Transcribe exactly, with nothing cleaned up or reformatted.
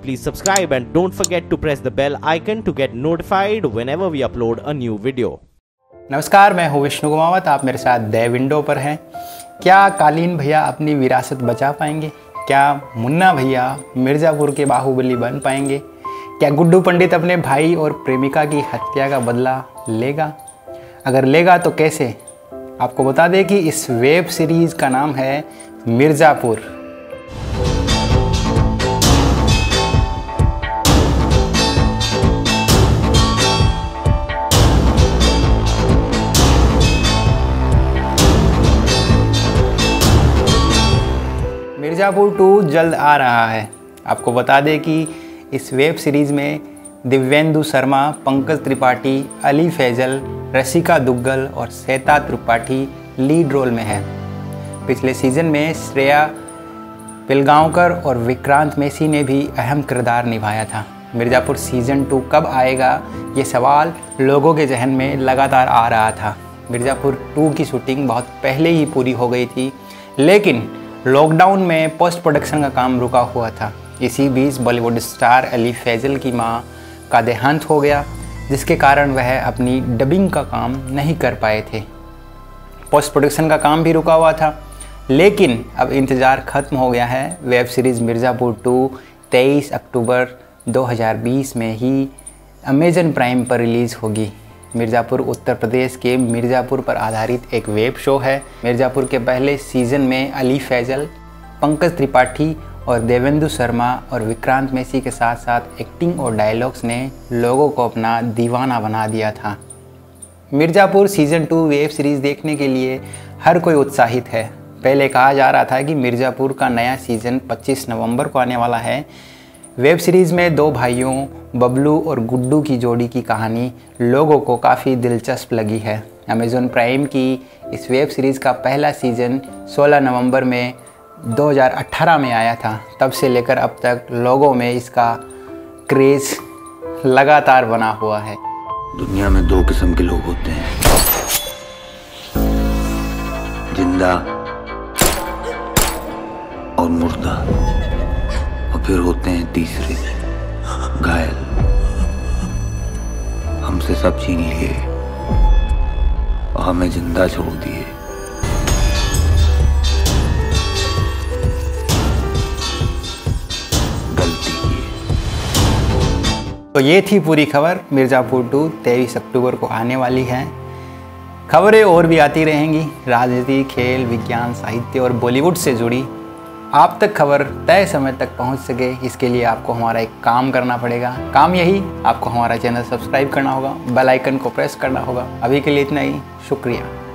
please subscribe and don't forget to press the bell icon to get notified whenever we upload a new video. नमस्कार, मैं हूँ विष्णु कुमावत। आप मेरे साथ the window पर हैं। क्या कालीन भैया अपनी विरासत बचा पाएंगे? क्या मुन्ना भैया मिर्ज़ापुर के बाहुबली बन पाएंगे? क्या गुड्डू पंडित अपने भाई और प्रेमिका की हत्या का बदला लेगा? अगर लेगा तो कैसे? आपको बता दें कि इस वेब सीरीज़ का नाम है मिर्ज़ापुर। मिर्ज़ापुर टू जल्द आ रहा है। आपको बता दें कि इस वेब सीरीज़ में दिव्येंदु शर्मा, पंकज त्रिपाठी, अली फैजल, रसिका दुग्गल और श्वेता त्रिपाठी लीड रोल में है। पिछले सीज़न में श्रेया पिलगांवकर और विक्रांत मैसी ने भी अहम किरदार निभाया था। मिर्ज़ापुर सीज़न टू कब आएगा, ये सवाल लोगों के जहन में लगातार आ रहा था। मिर्ज़ापुर टू की शूटिंग बहुत पहले ही पूरी हो गई थी, लेकिन लॉकडाउन में पोस्ट प्रोडक्शन का काम रुका हुआ था। इसी बीच बॉलीवुड स्टार अली फैजल की मां का देहांत हो गया, जिसके कारण वह अपनी डबिंग का काम नहीं कर पाए थे। पोस्ट प्रोडक्शन का काम भी रुका हुआ था, लेकिन अब इंतज़ार ख़त्म हो गया है। वेब सीरीज़ मिर्ज़ापुर टू तेईस अक्टूबर दो हज़ार बीस में ही अमेजन प्राइम पर रिलीज़ होगी। मिर्ज़ापुर उत्तर प्रदेश के मिर्ज़ापुर पर आधारित एक वेब शो है। मिर्ज़ापुर के पहले सीज़न में अली फैजल, पंकज त्रिपाठी और देवेंदु शर्मा और विक्रांत मैसी के साथ साथ एक्टिंग और डायलॉग्स ने लोगों को अपना दीवाना बना दिया था। Mirzapur season two web series देखने के लिए हर कोई उत्साहित है। पहले कहा जा रहा था कि मिर्ज़ापुर का नया सीज़न पच्चीस नवंबर को आने वाला है। वेब सीरीज़ में दो भाइयों बबलू और गुड्डू की जोड़ी की कहानी लोगों को काफ़ी दिलचस्प लगी है। अमेज़न प्राइम की इस वेब सीरीज़ का पहला सीज़न सोलह नवंबर में दो हज़ार अठारह में आया था। तब से लेकर अब तक लोगों में इसका क्रेज़ लगातार बना हुआ है। दुनिया में दो किस्म के लोग होते हैं, जिंदा और मुर्दा, और फिर होते हैं तीसरे, घायल। हमसे सब छीन लिए और हमें जिंदा छोड़ दिए। गलती की। तो ये थी पूरी खबर। मिर्ज़ापुर टू तेईस अक्टूबर को आने वाली है। खबरें और भी आती रहेंगी, राजनीति, खेल, विज्ञान, साहित्य और बॉलीवुड से जुड़ी। आप तक खबर तय समय तक पहुंच सके, इसके लिए आपको हमारा एक काम करना पड़ेगा। काम यही, आपको हमारा चैनल सब्सक्राइब करना होगा, बेल आइकन को प्रेस करना होगा। अभी के लिए इतना ही, शुक्रिया।